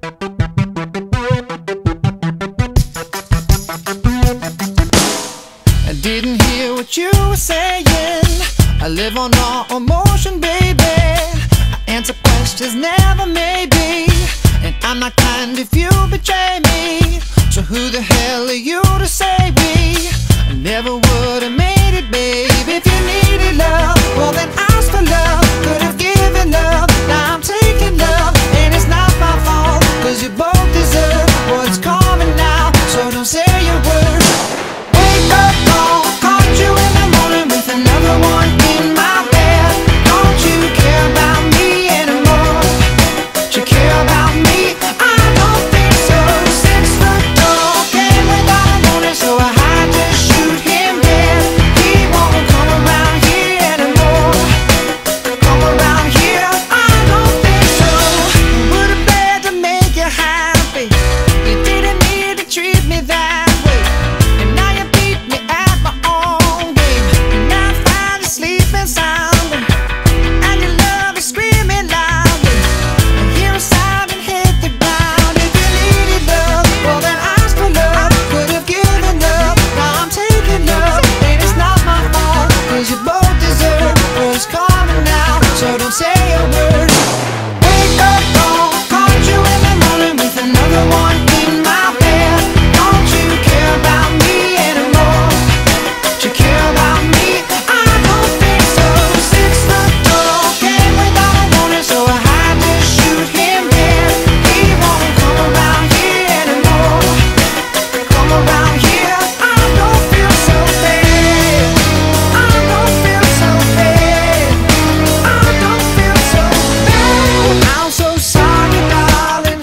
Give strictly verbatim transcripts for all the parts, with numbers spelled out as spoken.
I didn't hear what you were saying. I live on raw emotion, baby. I answer questions, never maybe. And I'm not kind if you betray me. So who the hell are you to say we? I never would have made it, babe. If you needed love, well then ask for love. Could have given love, now I'm taking love. And it's not my fault, cause you both deserve what's coming now. So don't say a word. Wake up, call, caught you in the morning with another one in my bed. Don't you care about me anymore? Do you care about me? I don't think so. Six foot tall, came without a warning, so I had to shoot him dead. He won't come around here anymore. Come around here, I don't think so. Would have been to make you happy. You didn't need to treat me that way. And now you beat me at my own game. And now I'm finally sleeping soundly. And your love is screaming loudly. I hear a sound and hit the ground. If you needed love, well then ask for love. Could have given love, now I'm taking love. And it's not my fault, cause you both deserve what's coming now. So don't say a word. Wake up, call, caught you in the morning with another one in my bed. Don't you care about me anymore? Do you care about me? I don't think so. Six foot tall, came without a warning, so I had to shoot him dead. He won't come around here anymore. Come around here, I don't feel so bad. I don't feel so bad. I don't feel so bad. I'm so sorry, darling.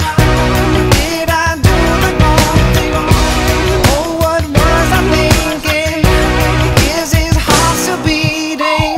Did I do the wrong thing? Oh, what was I thinking? Is his heart still beating?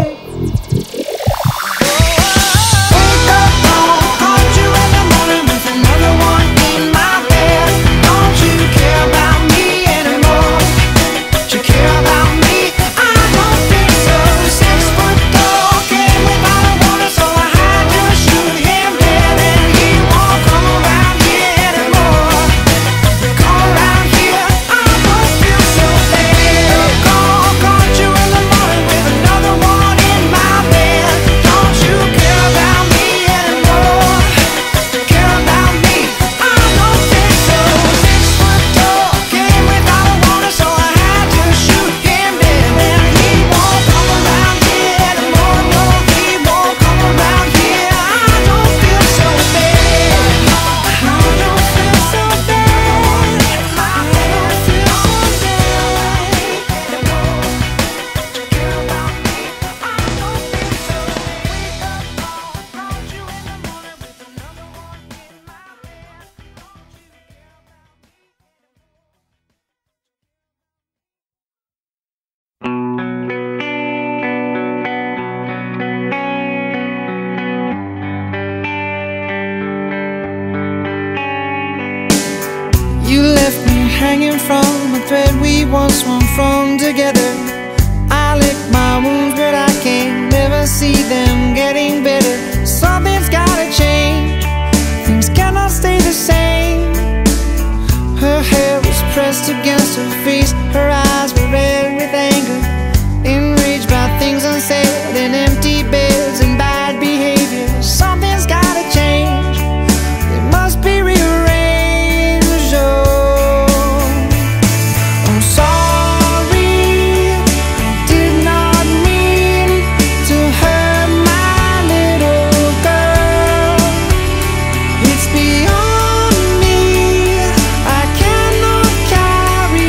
Wake up, call, caught you in the morning with another one in my bed. Don't you care about me anymore? Do you care about me? I don't think so. Six foot tall, came without a warning, so I had to shoot him dead. And he won't come around here anymore. Come around here, I don't feel so bad. Call, caught you in the morning with another one in my bed. Don't you care about me anymore? Care about me? I don't think so. Six foot tall, came without a warning, so I had to shoot him dead. And he won't come around here anymore. No, he won't come around here. I don't feel so bad. I don't feel so bad. I don't feel so bad anymore. Do you care about me? I don't think so. Wake up, call, caught you in the morning with another one in my bed. Don't you care about me? You left me hanging from a thread we once swung from together. I lick my wounds, but I can never see them getting better. Something's gotta change. Things cannot stay the same. Her hair was pressed against her face. Her eyes were red with anger, enraged by things unsaid and empty beds and bad behavior. Something's gotta change. It must be rearranged. Oh, I'm sorry. I did not mean to hurt my little girl. It's beyond me. I cannot carry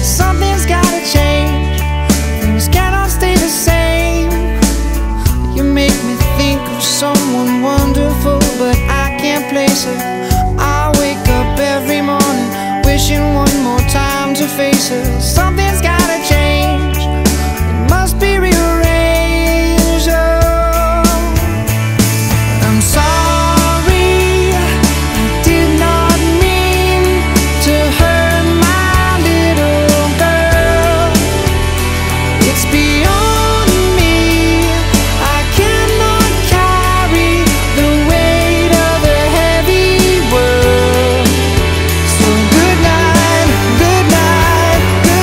something's gotta change. Things cannot stay the same. You make me think of someone wonderful, but I can't place her. I wake up every morning wishing one more time to face her. Something's gotta change, it must be rearranged. Oh, I'm sorry, I did not mean to hurt my little girl. It's beyond me, I cannot carry the weight of a heavy world. So good night, good night, good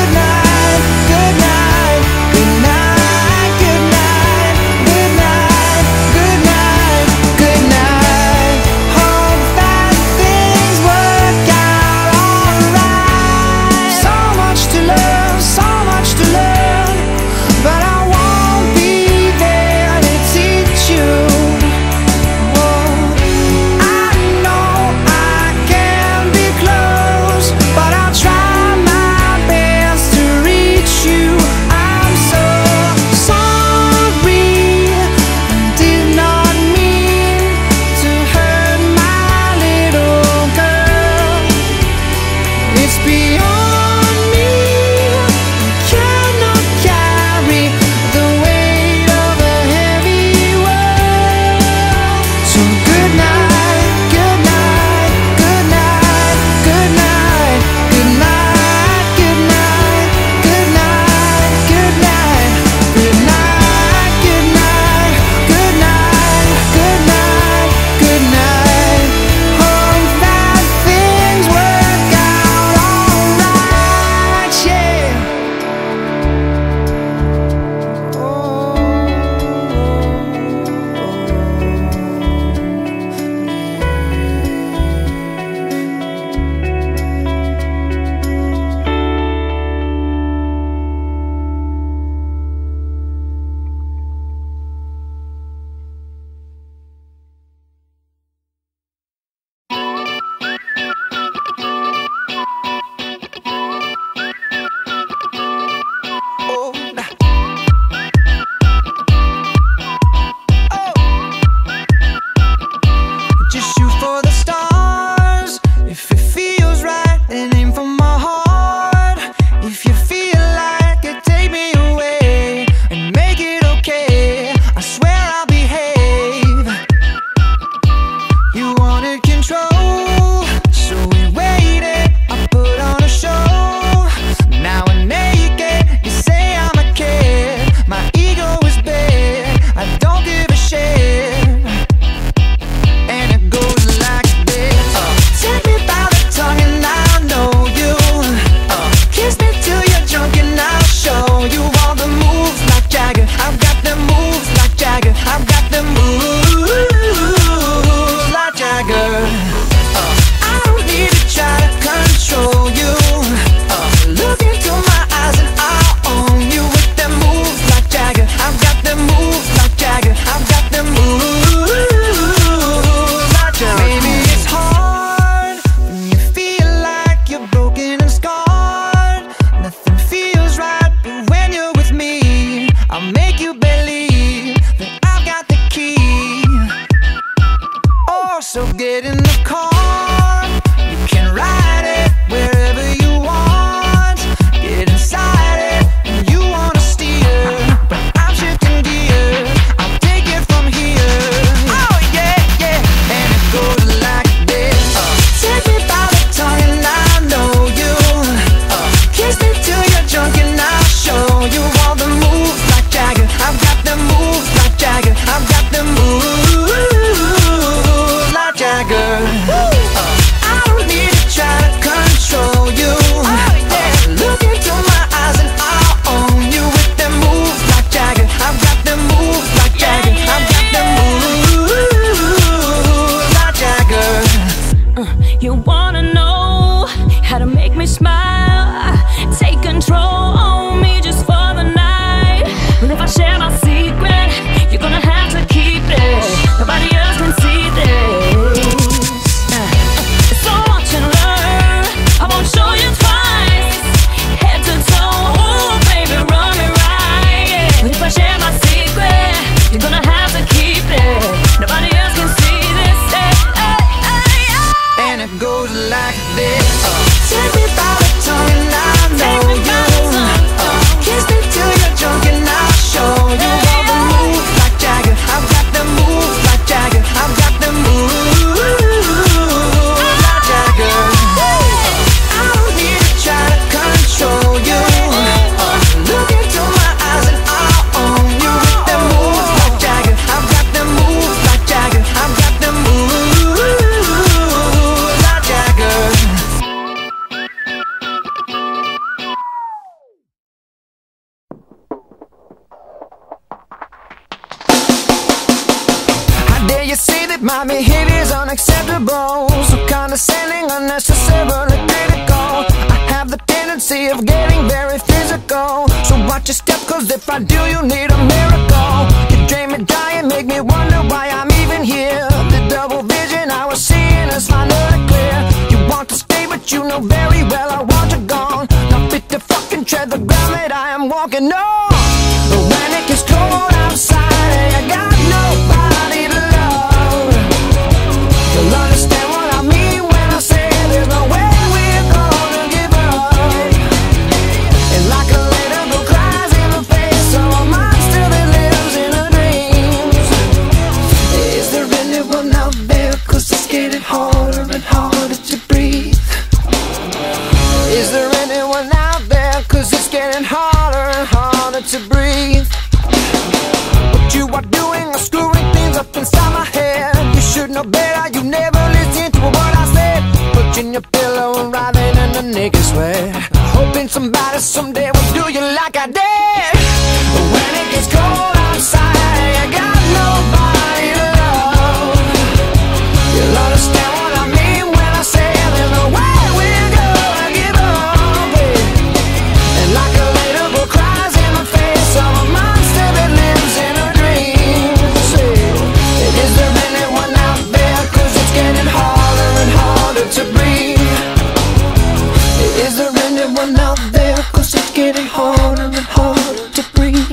you see that my behavior's unacceptable, so condescending, unnecessarily critical. I have the tendency of getting very physical, so watch your step, cause if I do, you need a miracle. You drain me dry and make me wonder why I'm even here. The double vision I was seeing is finally clear. You want to stay, but you know very well I want you gone. Now fit to fucking tread the ground that I am walking on. But when it gets cold outside, I got nobody to love. You'll understand what I mean when I say there's no way we're gonna give up. And like a little girl cries in the face of a monster that lives in her dreams. Is there anyone out there? Cause it's getting harder and harder to breathe. Is there anyone out there? Cause it's getting harder and harder to breathe. What you are doing is screwing things up inside my head. You should know better, you never listen to what I said. Pushing your pillow and writhing in the naked sweat, hoping somebody someday will do you like I did. But when it gets cold outside, I got nobody to love. You'll understand what I mean when I say there's no way we're gonna give up, babe. And like a little girl cries in the face of a monster that lives in her dreams. Is there anyone out there? Cause it's getting harder and harder to breathe. Is there anyone out there? Cause it's getting harder and harder to breathe.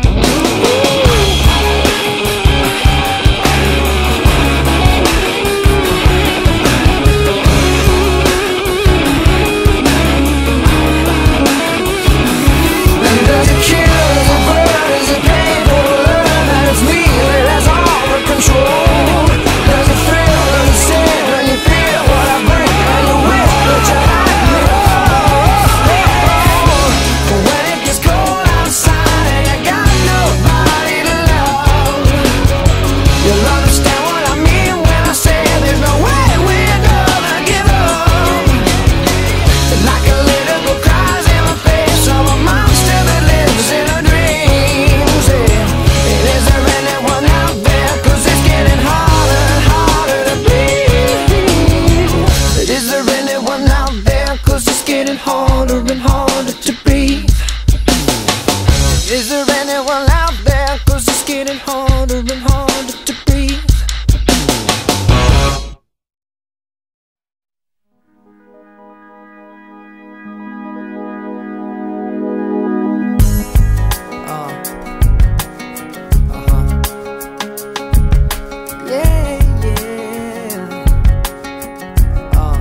And does it kill, does it burn, is it painful to learn that it's me that has all the control? Does it thrill, does it sting when you feel what I bring and you wish that you had me? But when it gets cold outside and you got nobody to love, you'll understand what I mean when I say there's no way we're gonna give up. And like a little girl cries in the face of a monster that lives in her dreams. And is there anyone out there? Cause it's getting harder and harder to breathe. Is there anyone out there? Cause it's getting harder and harder to breathe. Is there anyone out there? Cause it's getting harder and harder to breathe. Uh, uh-huh. Yeah, yeah. Uh,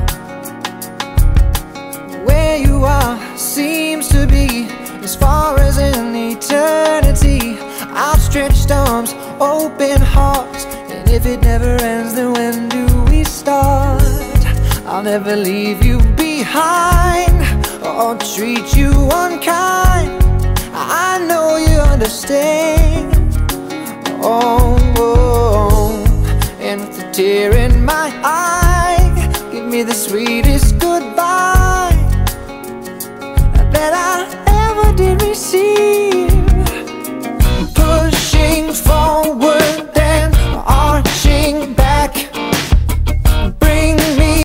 where you are seems to be as far as an eternity. Outstretched arms, open hearts, and if it never ends, then when do we start? I'll never leave you behind or treat you unkind. I know you understand. Oh, oh, and with a tear in my eye, give me the sweetest goodbye that I ever did receive.